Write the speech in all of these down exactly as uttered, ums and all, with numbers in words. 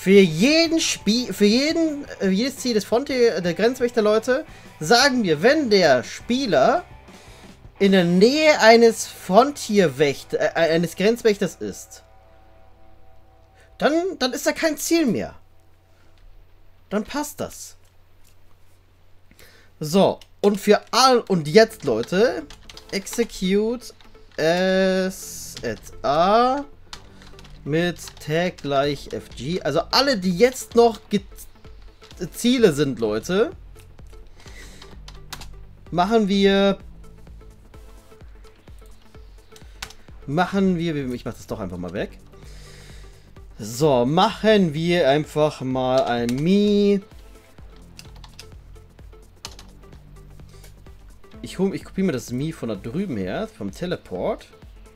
Für jeden Spiel, für jeden, äh, jedes Ziel des Frontier, der Grenzwächter, Leute, sagen wir, wenn der Spieler in der Nähe eines Frontierwächter, äh, eines Grenzwächters ist, dann, dann ist da kein Ziel mehr. Dann passt das. So, und für all, und jetzt, Leute, execute as at a mit Tag gleich F G. Also alle, die jetzt noch Ziele sind, Leute, machen wir machen wir, ich mach das doch einfach mal weg. So, machen wir einfach mal ein Mi. Ich, ich kopiere mir das Mi von da drüben her, vom Teleport.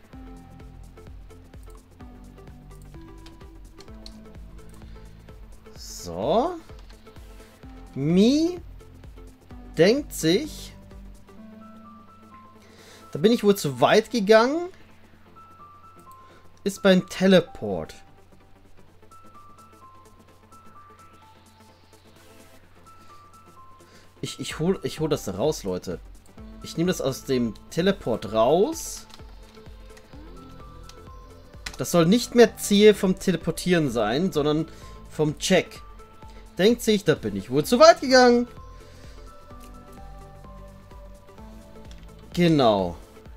So. Mi denkt sich, da bin ich wohl zu weit gegangen, ist beim Teleport. Ich, ich hol, ich hol das da raus, Leute. Ich nehme das aus dem Teleport raus. Das soll nicht mehr Ziel vom Teleportieren sein, sondern vom Check. Denkt sich, da bin ich wohl zu weit gegangen. Genau.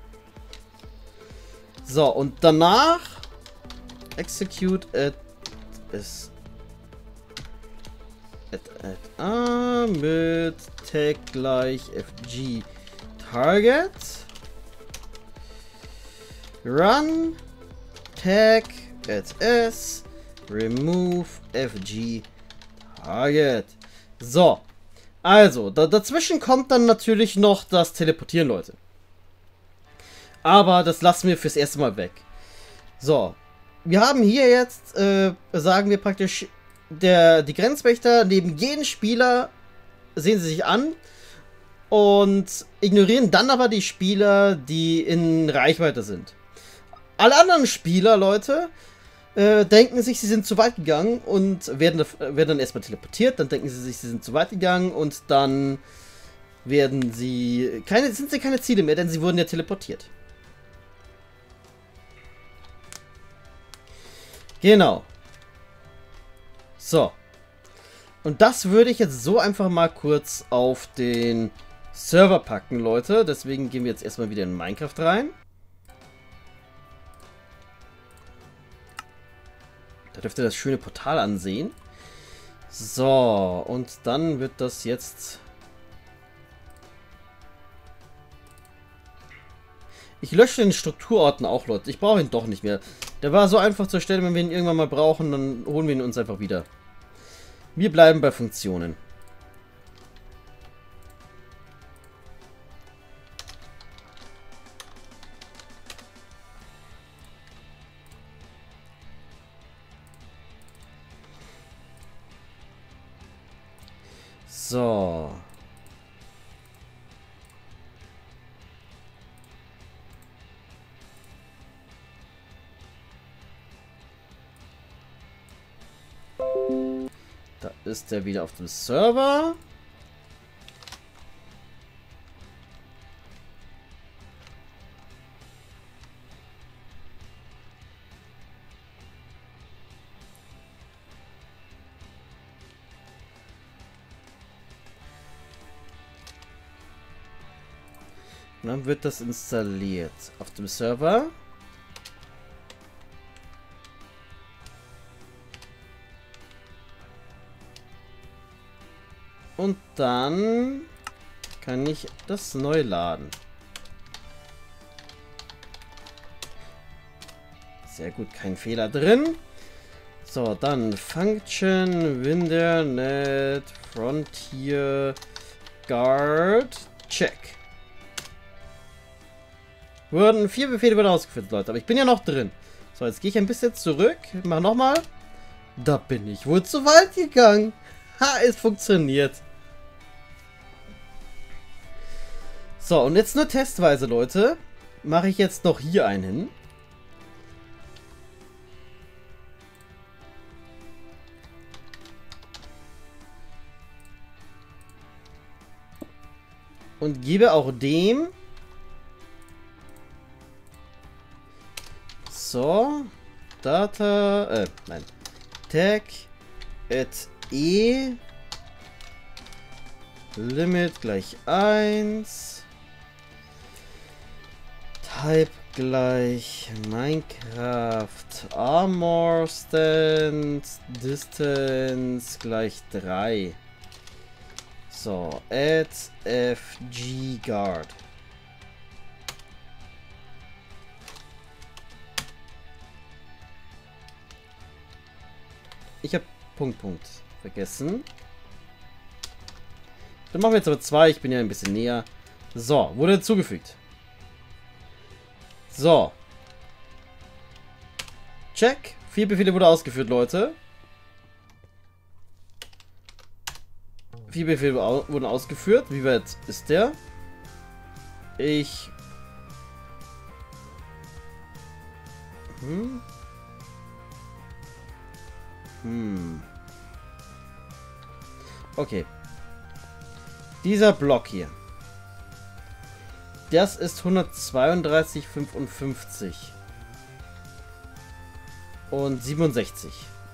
So, und danach execute at is at, at a mit tag gleich fg target run tag at s remove fg target. So, also da, dazwischen kommt dann natürlich noch das Teleportieren, Leute. Aber das lassen wir fürs erste Mal weg. So, wir haben hier jetzt, äh, sagen wir praktisch, der, die Grenzwächter neben jedem Spieler sehen sie sich an und ignorieren dann aber die Spieler, die in Reichweite sind. Alle anderen Spieler, Leute, äh, denken sich, sie sind zu weit gegangen und werden, werden dann erstmal teleportiert. Dann denken sie sich, sie sind zu weit gegangen und dann werden sie keine, sind sie keine Ziele mehr, denn sie wurden ja teleportiert. Genau. So. Und das würde ich jetzt so einfach mal kurz auf den Server packen, Leute. Deswegen gehen wir jetzt erstmal wieder in Minecraft rein. Da dürft ihr das schöne Portal ansehen. So, und dann wird das jetzt... Ich lösche den Strukturorten auch, Leute. Ich brauche ihn doch nicht mehr. Der war so einfach zu erstellen, wenn wir ihn irgendwann mal brauchen, dann holen wir ihn uns einfach wieder. Wir bleiben bei Funktionen. So. Da ist er wieder auf dem Server. Und dann wird das installiert auf dem Server. Und dann kann ich das neu laden. Sehr gut, kein Fehler drin. So, dann Function Windernet Frontier Guard Check. Wurden vier Befehle wieder ausgeführt, Leute. Aber ich bin ja noch drin. So, jetzt gehe ich ein bisschen zurück. Mach nochmal. Da bin ich wohl zu weit gegangen. Ha, es funktioniert. So, und jetzt nur testweise, Leute. Mache ich jetzt noch hier einen hin. Und gebe auch dem... So. Data... Äh, nein. Tag at e Limit gleich eins. Type gleich Minecraft Armor Stand Distance gleich drei. So, add fg guard. Ich habe Punkt, Punkt vergessen. Dann machen wir jetzt aber zwei. Ich bin ja ein bisschen näher. So, wurde hinzugefügt. So. Check. Vier Befehle wurde ausgeführt, Leute. Vier Befehle wurden ausgeführt. Wie weit ist der? Ich... Hm. Hm. Okay. Dieser Block hier. Das ist hundertzweiunddreißig Komma fünfundfünfzig. Und siebenundsechzig.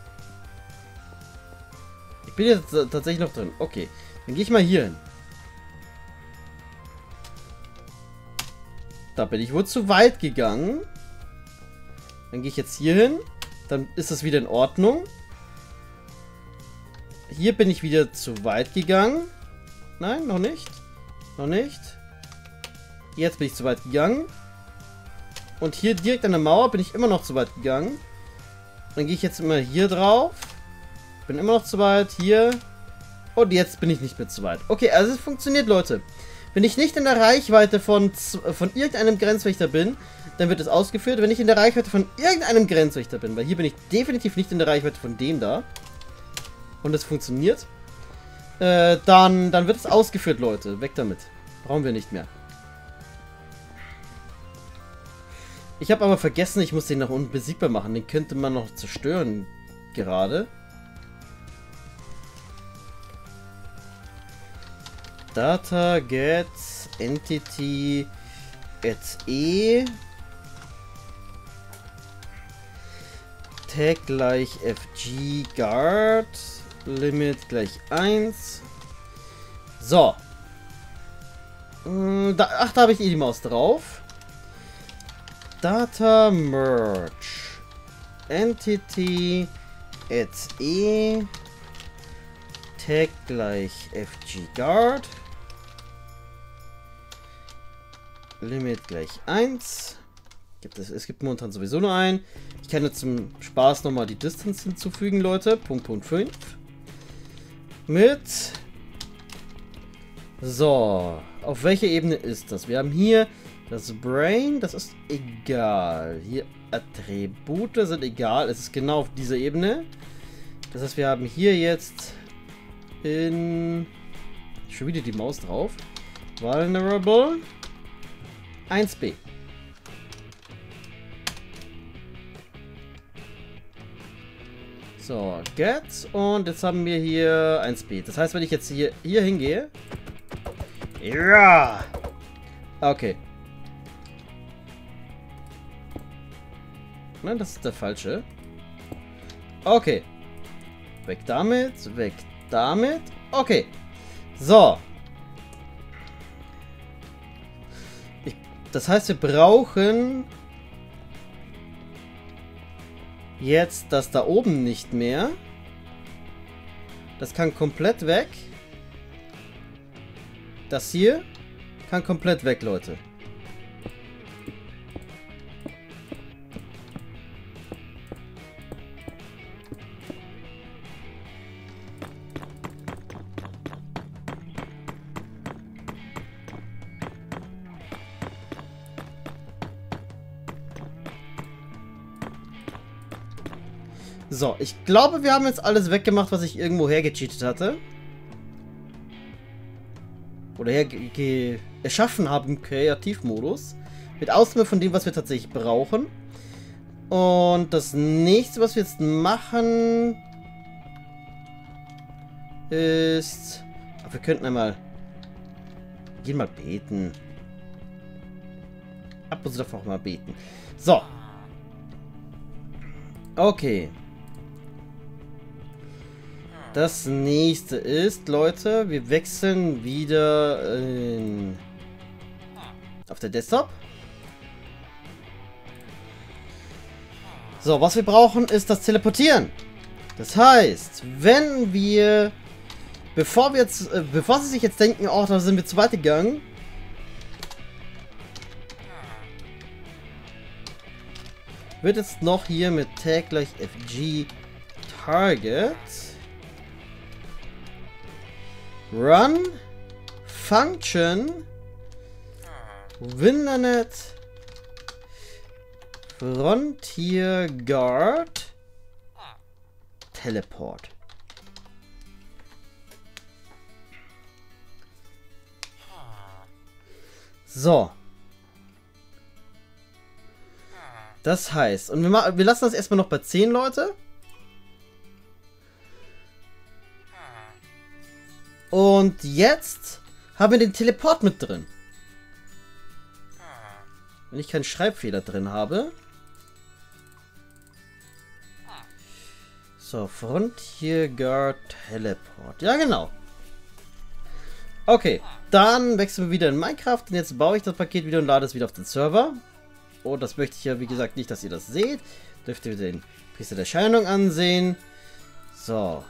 Ich bin jetzt tatsächlich noch drin. Okay. Dann gehe ich mal hier hin. Da bin ich wohl zu weit gegangen. Dann gehe ich jetzt hier hin. Dann ist das wieder in Ordnung. Hier bin ich wieder zu weit gegangen. Nein, noch nicht. Noch nicht. Jetzt bin ich zu weit gegangen. Und hier direkt an der Mauer bin ich immer noch zu weit gegangen. Dann gehe ich jetzt immer hier drauf. Bin immer noch zu weit. Hier. Und jetzt bin ich nicht mehr zu weit. Okay, also es funktioniert, Leute. Wenn ich nicht in der Reichweite von, von irgendeinem Grenzwächter bin, dann wird es ausgeführt. Wenn ich in der Reichweite von irgendeinem Grenzwächter bin, weil hier bin ich definitiv nicht in der Reichweite von dem da. Und es funktioniert. Äh, dann, dann wird es ausgeführt, Leute. Weg damit. Brauchen wir nicht mehr. Ich habe aber vergessen, ich muss den nach unten besiegbar machen. Den könnte man noch zerstören. Gerade. Data get entity at e Tag gleich fg guard Limit gleich eins. So. Da, ach, da habe ich eh die Maus drauf. Data merge entity at e Tag gleich fg guard Limit gleich eins. Gibt es, es gibt momentan sowieso nur einen. Ich kann jetzt zum Spaß nochmal die Distance hinzufügen, Leute. Punkt, Punkt fünf. Mit... So. Auf welcher Ebene ist das? Wir haben hier das Brain. Das ist egal. Hier Attribute sind egal. Es ist genau auf dieser Ebene. Das heißt, wir haben hier jetzt in... Schon wieder die Maus drauf. Vulnerable. eins b. So, get. Und jetzt haben wir hier eins b. Das heißt, wenn ich jetzt hier, hier hingehe. Ja. Okay. Nein, das ist der falsche. Okay. Weg damit. Weg damit. Okay. So. Ich, das heißt, wir brauchen jetzt das da oben nicht mehr. Das kann komplett weg. Das hier kann komplett weg, Leute. So, ich glaube, wir haben jetzt alles weggemacht, was ich irgendwo hergecheatet hatte. Oder her erschaffen habe im Kreativmodus. Mit Ausnahme von dem, was wir tatsächlich brauchen. Und das nächste, was wir jetzt machen, ist... Wir könnten einmal Gehen mal beten. Ab und zu darf auch mal beten. So. Okay. Das nächste ist, Leute, wir wechseln wieder in, auf der Desktop. So, was wir brauchen, ist das Teleportieren. Das heißt, wenn wir, bevor wir jetzt, äh, bevor sie sich jetzt denken, oh, da sind wir zu weit gegangen, wird jetzt noch hier mit Tag gleich F G Target Run Function Winternet Frontier Guard Teleport. So. Das heißt, und wir, ma wir lassen das erstmal noch bei zehn Leute. Und jetzt haben wir den Teleport mit drin. Wenn ich keinen Schreibfehler drin habe. So, Frontier Guard Teleport. Ja, genau. Okay, dann wechseln wir wieder in Minecraft. Und jetzt baue ich das Paket wieder und lade es wieder auf den Server. Und das möchte ich ja, wie gesagt, nicht, dass ihr das seht. Dürft ihr den Priester der Erscheinung ansehen. So.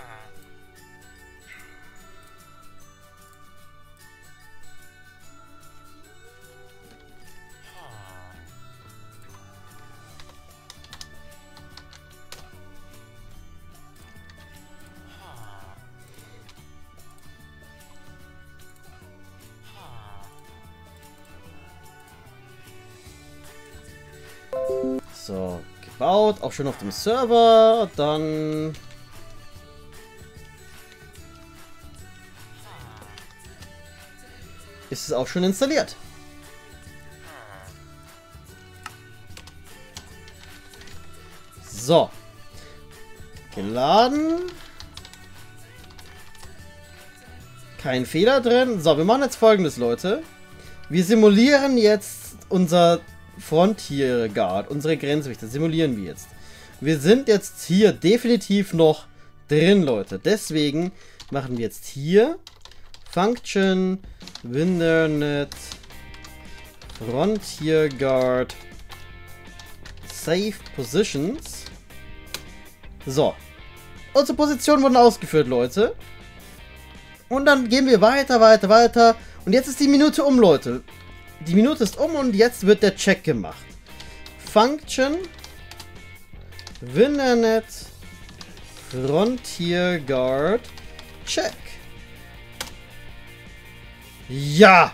So, gebaut, auch schon auf dem Server, dann ist es auch schon installiert. So, geladen, kein Fehler drin. So, wir machen jetzt Folgendes, Leute. Wir simulieren jetzt unser Frontier Guard, unsere Grenzwächter, simulieren wir jetzt. Wir sind jetzt hier definitiv noch drin, Leute. Deswegen machen wir jetzt hier Function Winternet Frontier Guard Save Positions. So. Unsere Positionen wurden ausgeführt, Leute. Und dann gehen wir weiter, weiter, weiter. Und jetzt ist die Minute um, Leute. Die Minute ist um und jetzt wird der Check gemacht. Function Winternet Frontier Guard Check. Ja!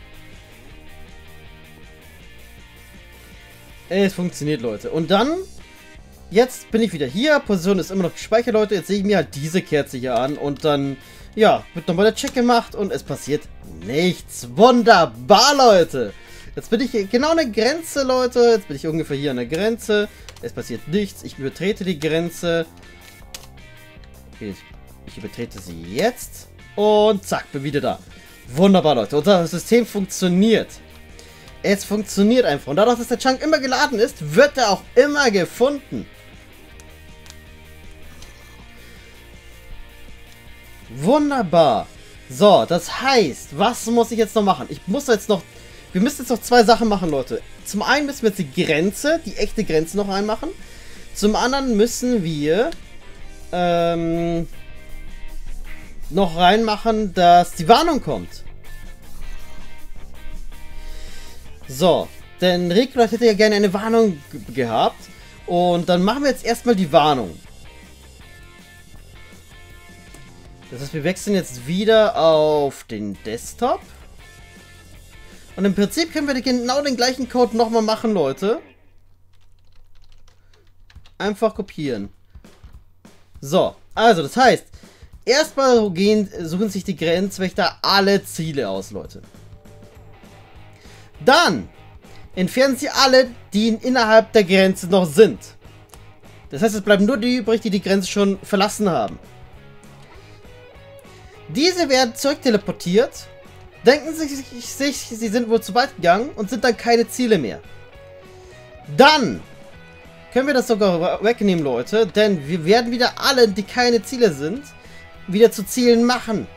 Es funktioniert, Leute. Und dann, jetzt bin ich wieder hier. Position ist immer noch gespeichert, Leute. Jetzt sehe ich mir halt diese Kerze hier an und dann, ja, wird nochmal der Check gemacht und es passiert nichts. Wunderbar, Leute. Jetzt bin ich genau an der Grenze, Leute. Jetzt bin ich ungefähr hier an der Grenze. Es passiert nichts. Ich übertrete die Grenze. Okay, ich übertrete sie jetzt. Und zack, bin wieder da. Wunderbar, Leute. Unser System funktioniert. Es funktioniert einfach. Und dadurch, dass der Chunk immer geladen ist, wird er auch immer gefunden. Wunderbar. So, das heißt, was muss ich jetzt noch machen? Ich muss jetzt noch... Wir müssen jetzt noch zwei Sachen machen, Leute. Zum einen müssen wir jetzt die Grenze, die echte Grenze noch reinmachen. Zum anderen müssen wir ähm, noch reinmachen, dass die Warnung kommt. So, denn Rico hätte ja gerne eine Warnung gehabt. Und dann machen wir jetzt erstmal die Warnung. Das heißt, wir wechseln jetzt wieder auf den Desktop. Und im Prinzip können wir genau den gleichen Code nochmal machen, Leute. Einfach kopieren. So, also das heißt, erstmal gehen, suchen sich die Grenzwächter alle Ziele aus, Leute. Dann entfernen sie alle, die innerhalb der Grenze noch sind. Das heißt, es bleiben nur die übrig, die die Grenze schon verlassen haben. Diese werden zurück teleportiert. denken sie sich, sie sind wohl zu weit gegangen und sind dann keine Ziele mehr. Dann können wir das sogar wegnehmen, Leute, denn wir werden wieder alle, die keine Ziele sind, wieder zu Zielen machen.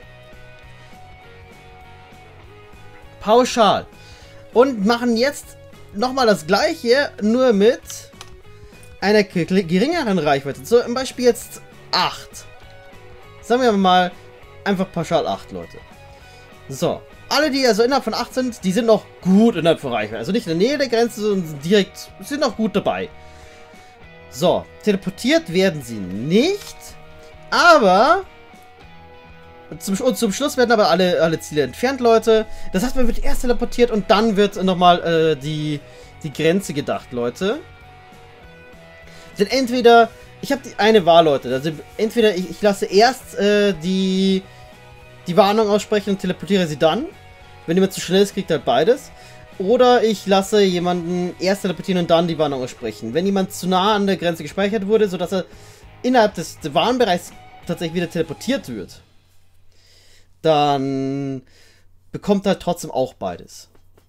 Pauschal. Und machen jetzt nochmal das gleiche, nur mit einer geringeren Reichweite. So, zum Beispiel jetzt acht. Sagen wir mal einfach pauschal acht, Leute. So. Alle, die also innerhalb von acht sind, die sind noch gut innerhalb von Reichweite. Also nicht in der Nähe der Grenze, sondern direkt, sind noch gut dabei. So. Teleportiert werden sie nicht. Aber Zum, und zum Schluss werden aber alle, alle Ziele entfernt, Leute. Das heißt, man wird erst teleportiert und dann wird nochmal äh, die, die Grenze gedacht, Leute. Denn entweder, ich habe eine Wahl, Leute. Also entweder ich, ich lasse erst äh, die, die Warnung aussprechen und teleportiere sie dann. Wenn jemand zu schnell ist, kriegt er halt beides. Oder ich lasse jemanden erst teleportieren und dann die Warnung aussprechen. Wenn jemand zu nah an der Grenze gespeichert wurde, sodass er innerhalb des Warnbereichs tatsächlich wieder teleportiert wird, dann bekommt er trotzdem auch beides.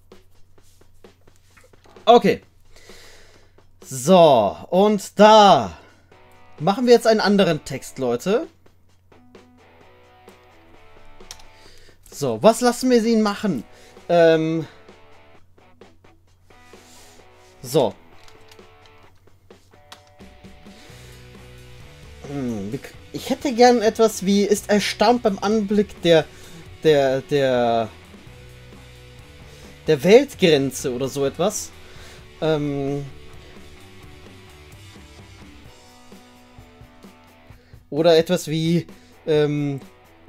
Okay. So, und da machen wir jetzt einen anderen Text, Leute. So, was lassen wir sie machen? Ähm... So. Hm, ich hätte gern etwas wie, ist erstaunt beim Anblick der, der, der, der Weltgrenze oder so etwas. Ähm. Oder etwas wie, ähm,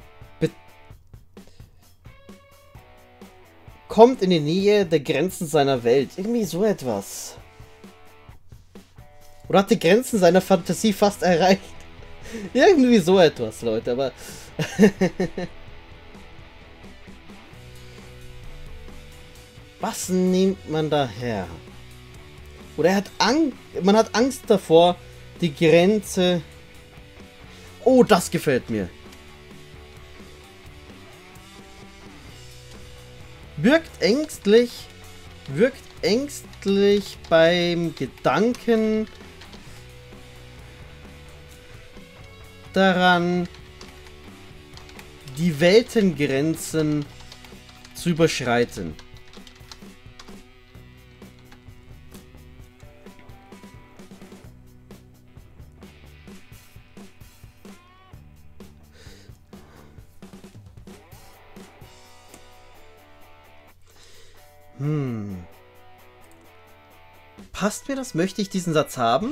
kommt in die Nähe der Grenzen seiner Welt. Irgendwie so etwas. Oder hat die Grenzen seiner Fantasie fast erreicht. Irgendwie so etwas, Leute, aber... Was nimmt man da her? Oder er hat Angst... Man hat Angst davor, die Grenze... Oh, das gefällt mir. Wirkt ängstlich, wirkt ängstlich beim Gedanken daran, die Weltengrenzen zu überschreiten. Hm. Passt mir das? Möchte ich diesen Satz haben?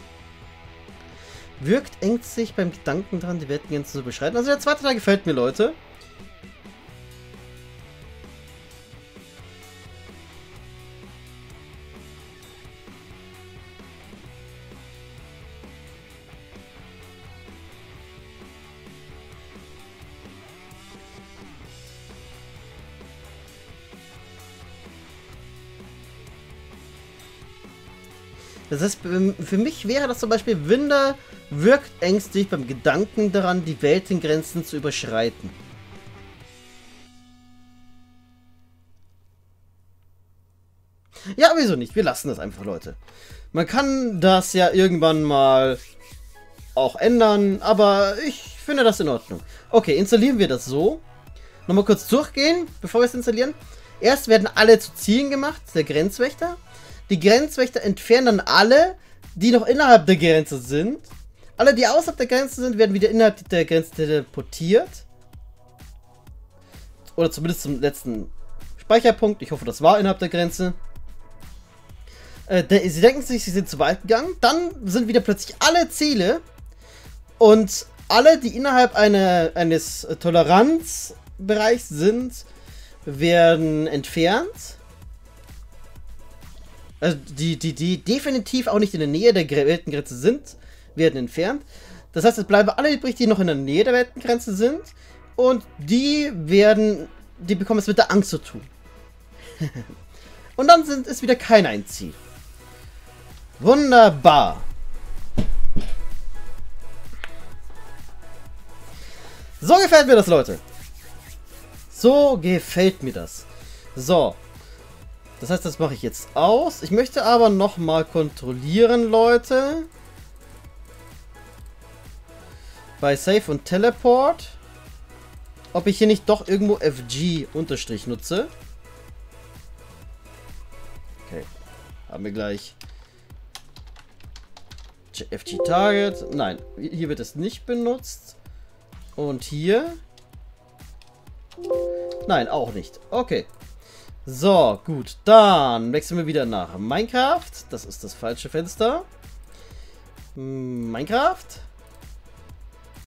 Wirkt ängstlich beim Gedanken daran, die Weltengrenzen zu beschreiten. Also der zweite Teil gefällt mir, Leute. Das heißt, für mich wäre das zum Beispiel, Winder wirkt ängstlich beim Gedanken daran, die Weltengrenzen zu überschreiten. Ja, wieso nicht? Wir lassen das einfach, Leute. Man kann das ja irgendwann mal auch ändern, aber ich finde das in Ordnung. Okay, installieren wir das so. Nochmal kurz durchgehen, bevor wir es installieren. Erst werden alle zu Zielen gemacht, der Grenzwächter. Die Grenzwächter entfernen dann alle, die noch innerhalb der Grenze sind. Alle, die außerhalb der Grenze sind, werden wieder innerhalb der Grenze teleportiert. Oder zumindest zum letzten Speicherpunkt. Ich hoffe, das war innerhalb der Grenze. Äh, de sie denken sich, sie sind zu weit gegangen. Dann sind wieder plötzlich alle Ziele. Und alle, die innerhalb eine, eines Toleranzbereichs sind, werden entfernt. Also die, die, die definitiv auch nicht in der Nähe der Weltengrenze sind, werden entfernt. Das heißt, es bleiben alle übrig, die noch in der Nähe der Weltengrenze sind. Und die werden, die bekommen es mit der Angst zu tun. Und dann sind es wieder kein ein Ziel. Wunderbar. So gefällt mir das, Leute. So gefällt mir das. So. Das heißt, das mache ich jetzt aus. Ich möchte aber nochmal kontrollieren, Leute. Bei Save und Teleport. Ob ich hier nicht doch irgendwo F G Unterstrich nutze. Okay. Haben wir gleich. F G Target. Nein, hier wird es nicht benutzt. Und hier. Nein, auch nicht. Okay. So, gut. Dann wechseln wir wieder nach Minecraft. Das ist das falsche Fenster. Minecraft.